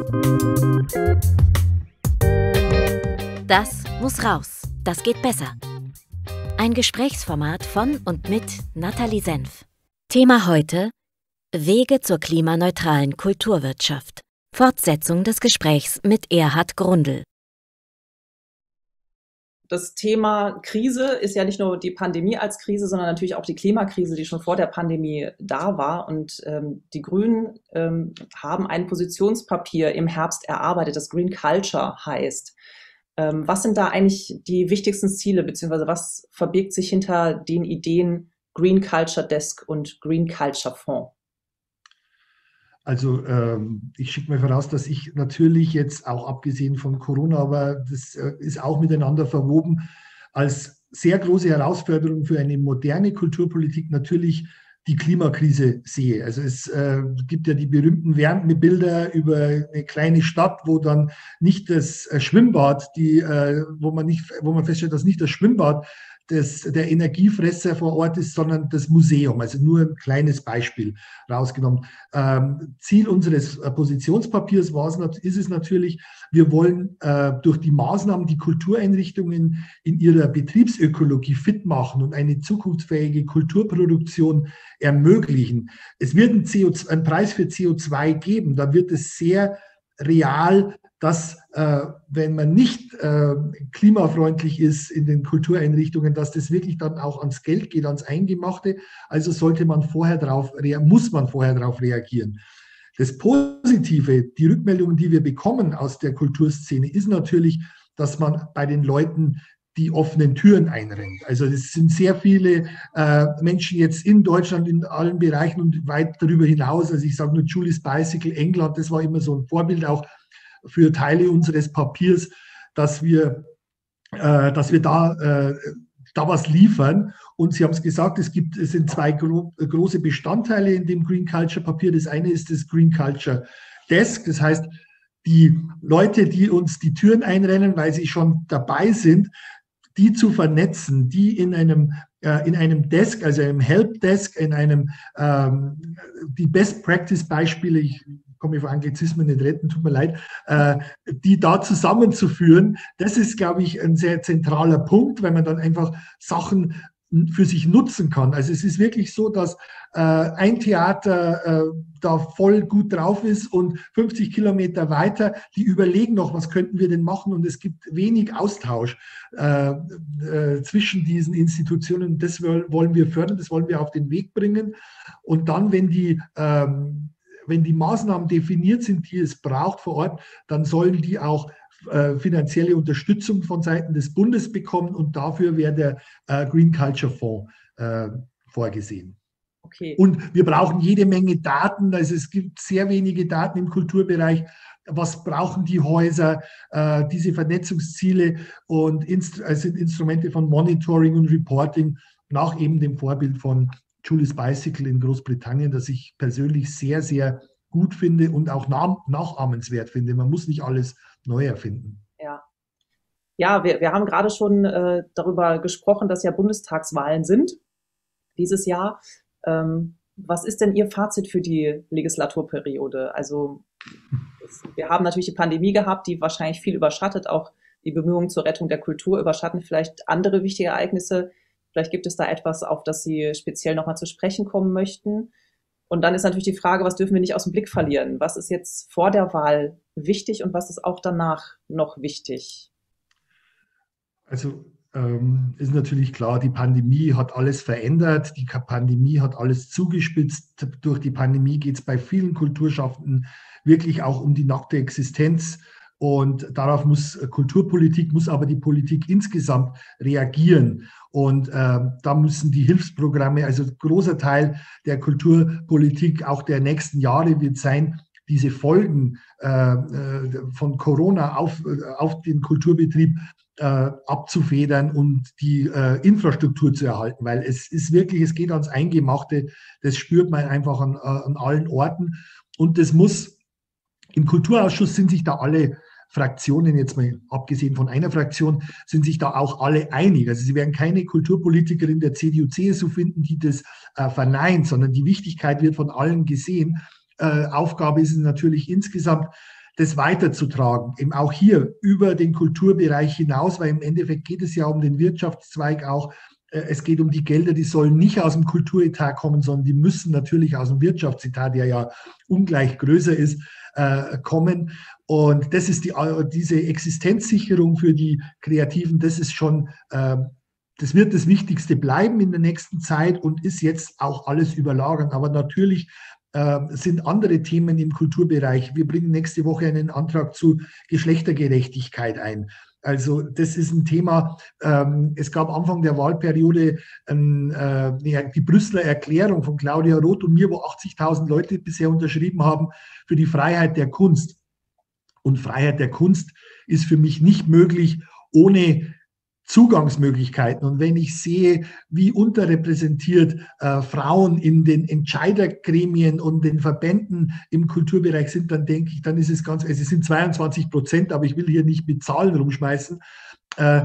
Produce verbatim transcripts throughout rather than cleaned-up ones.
Das muss raus. Das geht besser. Ein Gesprächsformat von und mit Nathalie Senf. Thema heute: Wege zur klimaneutralen Kulturwirtschaft. Fortsetzung des Gesprächs mit Erhard Grundl. Das Thema Krise ist ja nicht nur die Pandemie als Krise, sondern natürlich auch die Klimakrise, die schon vor der Pandemie da war. Und ähm, die Grünen ähm, haben ein Positionspapier im Herbst erarbeitet, das Green Culture heißt. Ähm, was sind da eigentlich die wichtigsten Ziele, beziehungsweise was verbirgt sich hinter den Ideen Green Culture Desk und Green Culture Fonds? Also ähm, ich schicke mal voraus, dass ich natürlich jetzt auch abgesehen von Corona, aber das äh, ist auch miteinander verwoben, als sehr große Herausforderung für eine moderne Kulturpolitik natürlich die Klimakrise sehe. Also es äh, gibt ja die berühmten Wärmebilder über eine kleine Stadt, wo dann nicht das äh, Schwimmbad, die, äh, wo man nicht, wo man feststellt, dass nicht das Schwimmbad Das, der Energiefresser vor Ort ist, sondern das Museum. Also nur ein kleines Beispiel rausgenommen. Ähm, Ziel unseres äh, Positionspapiers war es, ist es natürlich, wir wollen äh, durch die Maßnahmen die Kultureinrichtungen in ihrer Betriebsökologie fit machen und eine zukunftsfähige Kulturproduktion ermöglichen. Es wird einen, C O zwei, einen Preis für C O zwei geben. Da wird es sehr real, dass äh, wenn man nicht äh, klimafreundlich ist in den Kultureinrichtungen, dass das wirklich dann auch ans Geld geht, ans Eingemachte. Also sollte man vorher drauf, muss man vorher darauf reagieren. Das Positive, die Rückmeldungen, die wir bekommen aus der Kulturszene, ist natürlich, dass man bei den Leuten die offenen Türen einrennt. Also es sind sehr viele äh, Menschen jetzt in Deutschland in allen Bereichen und weit darüber hinaus. Also ich sage nur Julie's Bicycle, England, das war immer so ein Vorbild auch für Teile unseres Papiers, dass wir, äh, dass wir da, äh, da was liefern. Und Sie haben es gesagt, es gibt, es sind zwei gro große Bestandteile in dem Green Culture Papier. Das eine ist das Green Culture Desk. Das heißt, die Leute, die uns die Türen einrennen, weil sie schon dabei sind, die zu vernetzen, die in einem, äh, in einem Desk, also einem Helpdesk, in einem, ähm, die Best Practice Beispiele, ich komme auf Anglizismen nicht retten, tut mir leid, äh, die da zusammenzuführen, das ist, glaube ich, ein sehr zentraler Punkt, weil man dann einfach Sachen für sich nutzen kann. Also es ist wirklich so, dass äh, ein Theater äh, da voll gut drauf ist und fünfzig Kilometer weiter, die überlegen noch, was könnten wir denn machen, und es gibt wenig Austausch äh, äh, zwischen diesen Institutionen. Das wollen wir fördern, das wollen wir auf den Weg bringen. Und dann, wenn die ähm, wenn die Maßnahmen definiert sind, die es braucht vor Ort, dann sollen die auch äh, finanzielle Unterstützung von Seiten des Bundes bekommen, und dafür wäre der äh, Green Culture Fonds äh, vorgesehen. Okay. Und wir brauchen jede Menge Daten, also es gibt sehr wenige Daten im Kulturbereich. Was brauchen die Häuser, äh, diese Vernetzungsziele, und Inst also sind Instrumente von Monitoring und Reporting nach eben dem Vorbild von Julie's Bicycle in Großbritannien, das ich persönlich sehr, sehr gut finde und auch nachahmenswert finde. Man muss nicht alles neu erfinden. Ja, ja wir, wir haben gerade schon äh, darüber gesprochen, dass ja Bundestagswahlen sind dieses Jahr. Ähm, was ist denn Ihr Fazit für die Legislaturperiode? Also es, wir haben natürlich die Pandemie gehabt, die wahrscheinlich viel überschattet, auch die Bemühungen zur Rettung der Kultur überschatten vielleicht andere wichtige Ereignisse. Vielleicht gibt es da etwas, auf das Sie speziell nochmal zu sprechen kommen möchten. Und dann ist natürlich die Frage, was dürfen wir nicht aus dem Blick verlieren? Was ist jetzt vor der Wahl wichtig und was ist auch danach noch wichtig? Also ähm, ist natürlich klar, die Pandemie hat alles verändert. Die Pandemie hat alles zugespitzt. Durch die Pandemie geht es bei vielen Kulturschaffenden wirklich auch um die nackte Existenz. Und darauf muss Kulturpolitik, muss aber die Politik insgesamt reagieren. Und äh, da müssen die Hilfsprogramme, also ein großer Teil der Kulturpolitik auch der nächsten Jahre wird sein, diese Folgen äh, von Corona auf, auf den Kulturbetrieb äh, abzufedern und die äh, Infrastruktur zu erhalten. Weil es ist wirklich, es geht ans Eingemachte, das spürt man einfach an, an allen Orten. Und das muss, im Kulturausschuss sind sich da alle Fraktionen, jetzt mal abgesehen von einer Fraktion, sind sich da auch alle einig. Also Sie werden keine Kulturpolitikerin der C D U C S U finden, die das äh, verneint, sondern die Wichtigkeit wird von allen gesehen. Äh, Aufgabe ist es natürlich insgesamt, das weiterzutragen, eben auch hier über den Kulturbereich hinaus, weil im Endeffekt geht es ja um den Wirtschaftszweig auch. Es geht um die Gelder, die sollen nicht aus dem Kulturetat kommen, sondern die müssen natürlich aus dem Wirtschaftsetat, der ja ungleich größer ist, äh, kommen. Und das ist die, diese Existenzsicherung für die Kreativen, das ist schon, äh, das wird das Wichtigste bleiben in der nächsten Zeit und ist jetzt auch alles überlagern. Aber natürlich äh, sind andere Themen im Kulturbereich. Wir bringen nächste Woche einen Antrag zu Geschlechtergerechtigkeit ein. Also das ist ein Thema, ähm, es gab Anfang der Wahlperiode ähm, äh, die Brüsseler Erklärung von Claudia Roth und mir, wo achtzigtausend Leute bisher unterschrieben haben für die Freiheit der Kunst. Und Freiheit der Kunst ist für mich nicht möglich ohne Zugangsmöglichkeiten. Und wenn ich sehe, wie unterrepräsentiert äh, Frauen in den Entscheidergremien und den Verbänden im Kulturbereich sind, dann denke ich, dann ist es ganz, also es sind zweiundzwanzig Prozent, aber ich will hier nicht mit Zahlen rumschmeißen. Äh,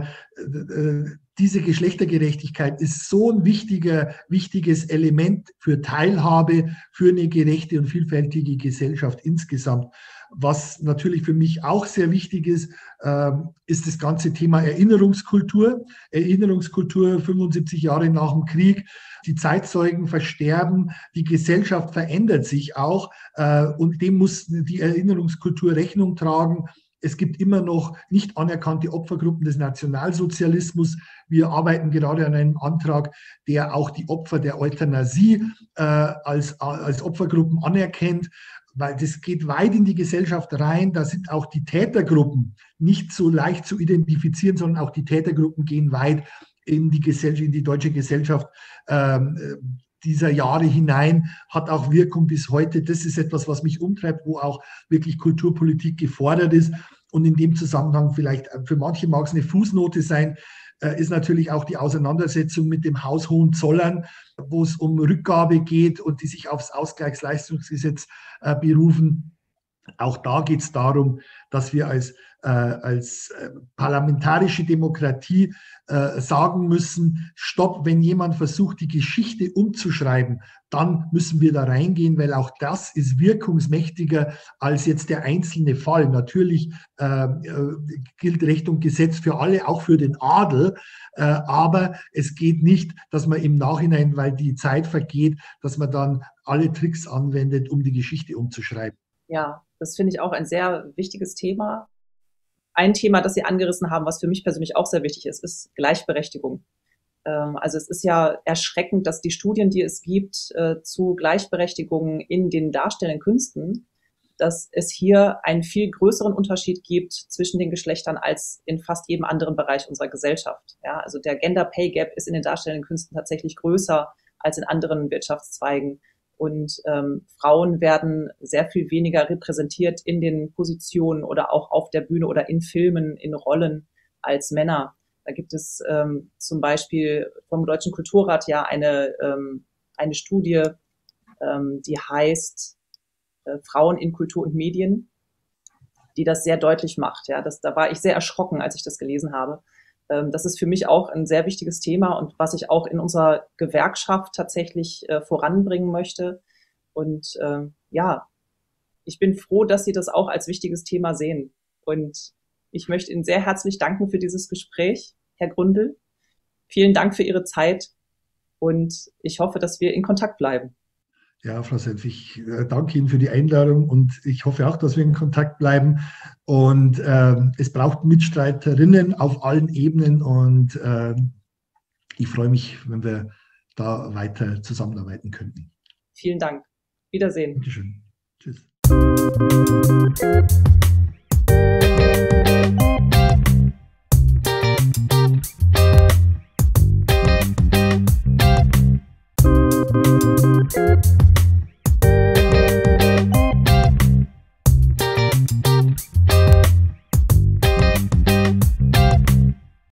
äh, diese Geschlechtergerechtigkeit ist so ein wichtiger, wichtiges Element für Teilhabe, für eine gerechte und vielfältige Gesellschaft insgesamt. Was natürlich für mich auch sehr wichtig ist, äh, ist das ganze Thema Erinnerungskultur. Erinnerungskultur fünfundsiebzig Jahre nach dem Krieg. Die Zeitzeugen versterben, die Gesellschaft verändert sich auch äh, und dem muss die Erinnerungskultur Rechnung tragen. Es gibt immer noch nicht anerkannte Opfergruppen des Nationalsozialismus. Wir arbeiten gerade an einem Antrag, der auch die Opfer der Euthanasie äh, als, als Opfergruppen anerkennt, weil das geht weit in die Gesellschaft rein. Da sind auch die Tätergruppen nicht so leicht zu identifizieren, sondern auch die Tätergruppen gehen weit in die Gesellschaft, in die deutsche Gesellschaft ähm, dieser Jahre hinein, hat auch Wirkung bis heute. Das ist etwas, was mich umtreibt, wo auch wirklich Kulturpolitik gefordert ist. Und in dem Zusammenhang vielleicht, für manche mag es eine Fußnote sein, ist natürlich auch die Auseinandersetzung mit dem Haus Hohenzollern, wo es um Rückgabe geht und die sich aufs Ausgleichsleistungsgesetz äh, berufen. Auch da geht es darum, dass wir als, äh, als äh, parlamentarische Demokratie äh, sagen müssen, stopp, wenn jemand versucht, die Geschichte umzuschreiben, dann müssen wir da reingehen, weil auch das ist wirkungsmächtiger als jetzt der einzelne Fall. Natürlich äh, äh, gilt Recht und Gesetz für alle, auch für den Adel, äh, aber es geht nicht, dass man im Nachhinein, weil die Zeit vergeht, dass man dann alle Tricks anwendet, um die Geschichte umzuschreiben. Ja, das finde ich auch ein sehr wichtiges Thema. Ein Thema, das Sie angerissen haben, was für mich persönlich auch sehr wichtig ist, ist Gleichberechtigung. Ähm, also es ist ja erschreckend, dass die Studien, die es gibt äh, zu Gleichberechtigung in den darstellenden Künsten, dass es hier einen viel größeren Unterschied gibt zwischen den Geschlechtern als in fast jedem anderen Bereich unserer Gesellschaft. Ja, also der Gender Pay Gap ist in den darstellenden Künsten tatsächlich größer als in anderen Wirtschaftszweigen. Und ähm, Frauen werden sehr viel weniger repräsentiert in den Positionen oder auch auf der Bühne oder in Filmen, in Rollen als Männer. Da gibt es ähm, zum Beispiel vom Deutschen Kulturrat ja eine, ähm, eine Studie, ähm, die heißt äh, Frauen in Kultur und Medien, die das sehr deutlich macht. Ja, das, da war ich sehr erschrocken, als ich das gelesen habe. Ähm, das ist für mich auch ein sehr wichtiges Thema und was ich auch in unserer Gewerkschaft tatsächlich äh, voranbringen möchte. Und ähm, ja, ich bin froh, dass Sie das auch als wichtiges Thema sehen. Und ich möchte Ihnen sehr herzlich danken für dieses Gespräch, Herr Grundl. Vielen Dank für Ihre Zeit und ich hoffe, dass wir in Kontakt bleiben. Ja, Frau Senf, ich danke Ihnen für die Einladung und ich hoffe auch, dass wir in Kontakt bleiben. Und äh, es braucht Mitstreiterinnen auf allen Ebenen und äh, ich freue mich, wenn wir da weiter zusammenarbeiten könnten. Vielen Dank. Wiedersehen. Dankeschön. Tschüss.